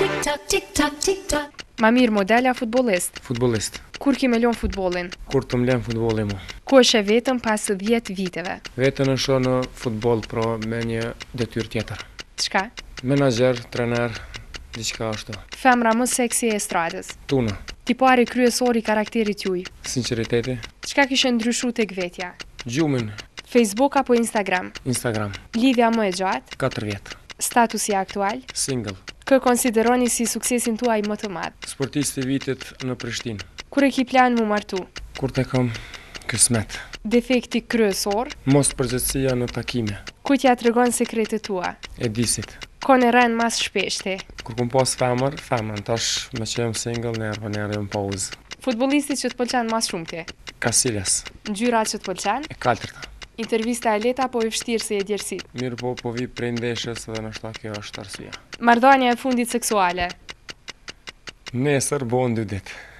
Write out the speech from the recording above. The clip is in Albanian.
Ma mirë model a futbollist? Futbollist. Kur ki me lon futbollin? Kur të mlen futbolli mu. Ku është e vetëm pas 10 viteve? Vetën e shoh në futboll, pra me një detyrë tjetër. Çka? Menaxher, trener, diçka ashtu. Femra më seksi e estradës. Tuna. Tipari kryesor i karakterit juaj. Sinqeriteti. Çka kishe ndryshu tek vetja? Gjumin. Facebook apo Instagram? Instagram. Lidhja më e gjatë? 4 vjet. Statusi aktual? Single. Kë konsideroni si suksesin tuaj më të madh? Sportisti i vitit në Prishtinë. Kur e ki plan mu martu? Kur të kam kismet. Defekti kryesor? Mos përgjithësia në takime. Ku t'ja tregon sekretet tua? E disit. Kone rën mas shpeshti? Kur kum pas femër, tash me që jam single, njerë më pauzë. Futbollisti që t'pëlqen mas shumë ti? Casillas. Ngjyra që t'pëlqen? E kaltërta. Intervista e lehta apo e vështirë se e djersit? Mirë po vi prej ndeshjes dhe nështë kjo është arsyeja. Marrëdhënia e fundit seksuale? Nesër, bo në 2 ditë.